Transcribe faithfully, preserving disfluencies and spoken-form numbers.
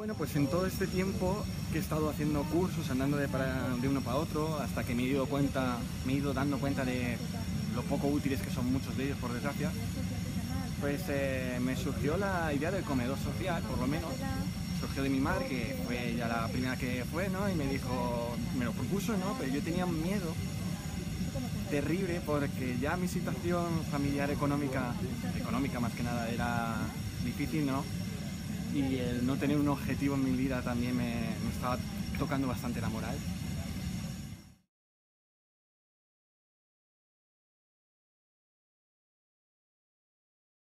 Bueno, pues en todo este tiempo que he estado haciendo cursos, andando de, para, de uno para otro, hasta que me he ido cuenta, me he ido dando cuenta de lo poco útiles que son muchos de ellos, por desgracia, pues eh, me surgió la idea del comedor social, por lo menos. Surgió de mi madre, que fue ella la primera que fue, ¿no? Y me dijo, me lo propuso, ¿no? Pero yo tenía un miedo terrible porque ya mi situación familiar económica, económica más que nada, era difícil, ¿no? Y el no tener un objetivo en mi vida también me, me estaba tocando bastante la moral.